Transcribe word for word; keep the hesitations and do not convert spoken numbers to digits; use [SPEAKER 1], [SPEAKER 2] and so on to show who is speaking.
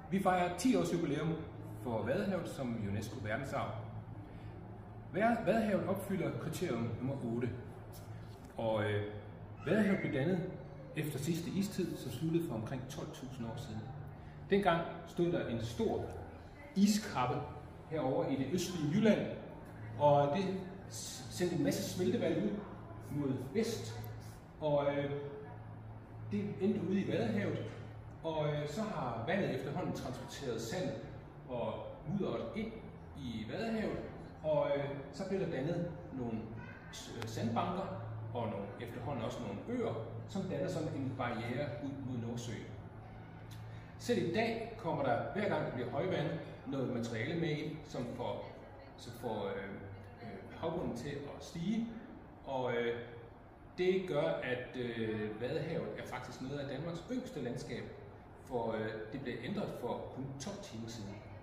[SPEAKER 1] Vi fejrer ti års jubilæum for Vadehavet som UNESCO verdensarv. Vadehavet opfylder kriterium nummer otte, og øh, Vadehavet blev dannet efter sidste istid, som sluttede for omkring tolv tusind år siden. Dengang stod der en stor iskrabbe herover i det østlige Jylland, og det sendte en masse smeltevand ud mod vest, og øh, det endte ude i Vadehavet, og øh, så har vandet efterhånden transporteret sand og mudderet ind i Vadehavet, og øh, så blev der dannet nogle sandbanker og nogle, efterhånden også nogle øer, som danner sådan en barriere ud mod Nordsøen. Selv i dag kommer der, hver gang der bliver højvand, noget materiale med ind, som får, som får øh, øh, havbunden til at stige, og øh, det gør, at øh, Vadehavet er faktisk noget af Danmarks yngste landskab, for øh, det blev ændret for kun tolv timer siden.